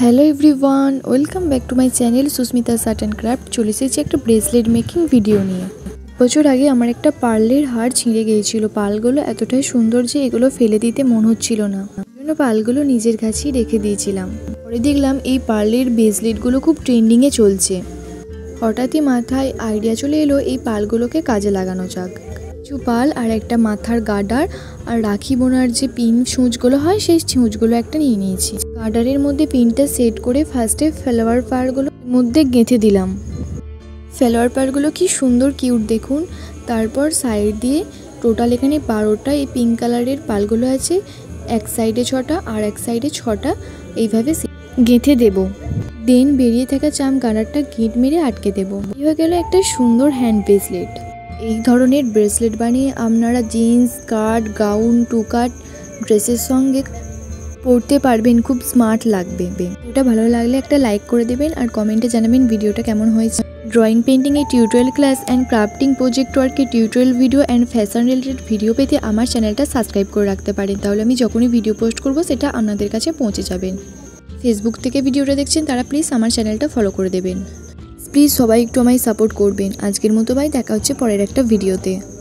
Hello everyone, welcome back to my channel Susmita art and craft. চলে এসেছি একটা bracelet making video নিয়ে। বছর আগে আমার একটা পার্লের হার ছিঁড়ে গিয়েছিল। পালগুলো এতটাই সুন্দর যে এগুলো ফেলে দিতে মন হচ্ছিল না, জন্য পালগুলো নিজের কাছেই রেখে দিয়েছিলাম। পরে দেখলাম এই পার্লের ব্রেসলেটগুলো খুব ট্রেন্ডিংয়ে চলছে। হঠাৎই মাথায় আইডিয়া চলে এলো এই পালগুলোকে কাজে লাগানো যাক। কিছু পাল আর একটা মাথার গার্ডার আর রাখি বোনার যে পিন সূঁচগুলো হয় সেই সূঁচগুলো একটা নিয়ে নিয়েছি। গার্ডারের মধ্যে পিনটা সেট করে ফার্স্টে ফ্লাওয়ার পাড়গুলোর মধ্যে গেঁথে দিলাম। ফ্লাওয়ার পাড়গুলো কি সুন্দর কিউট দেখুন। তারপর সাইড দিয়ে টোটাল এখানে 12টা এই পিঙ্ক কালারের পালগুলো আছে, এক সাইডে 6টা আর এক সাইডে 6টা এইভাবে গেঁথে দেব। দেন বেরিয়ে থাকা চাম গার্ডারটা গিঁট মেরে আটকে দেব। এই হয়ে গেল একটা সুন্দর হ্যান্ড ব্রেসলেট। এই ধরনের ব্রেসলেট বানিয়ে আপনারা jeans, skirt, gown, two cut ড্রেসের সঙ্গে পরতে পারবেন, খুব স্মার্ট লাগবে। ভিডিওটা ভালো লাগলে একটা লাইক করে দেবেন আর কমেন্টে জানাবেন ভিডিওটা কেমন হয়েছে। ড্রয়িং, পেন্টিং এর tutorial class and crafting project ওয়ার্কের tutorial video and fashion related video পেতে আমার চ্যানেলটা সাবস্ক্রাইব করে রাখতে পারেন, তাহলে আমি যখনই ভিডিও পোস্ট করব সেটা আপনাদের কাছে পৌঁছে যাবেন। ফেসবুক থেকে ভিডিওটা দেখছেন তারা প্লিজ আমার চ্যানেলটা ফলো করে দেবেন। প্লিজ সবাই একটু আমায় সাপোর্ট করবেন। আজকের মতো বাই, দেখা হচ্ছে পরের একটা ভিডিওতে।